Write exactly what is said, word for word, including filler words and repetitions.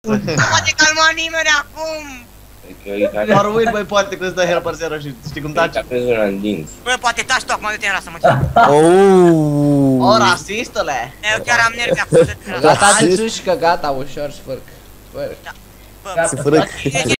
poate calma nimeni acum! Doar Will, băi, poate că îți dă helper zero și știi cum taci? Bă, poate taci tu acum, du-te în rasă, mă cer. O, rasistule! Eu chiar am nervi acum, du-te în rasă. Gata de țușcă, gata, ușor, sfârc. Sfârc. Bă, Sfârâc. bă,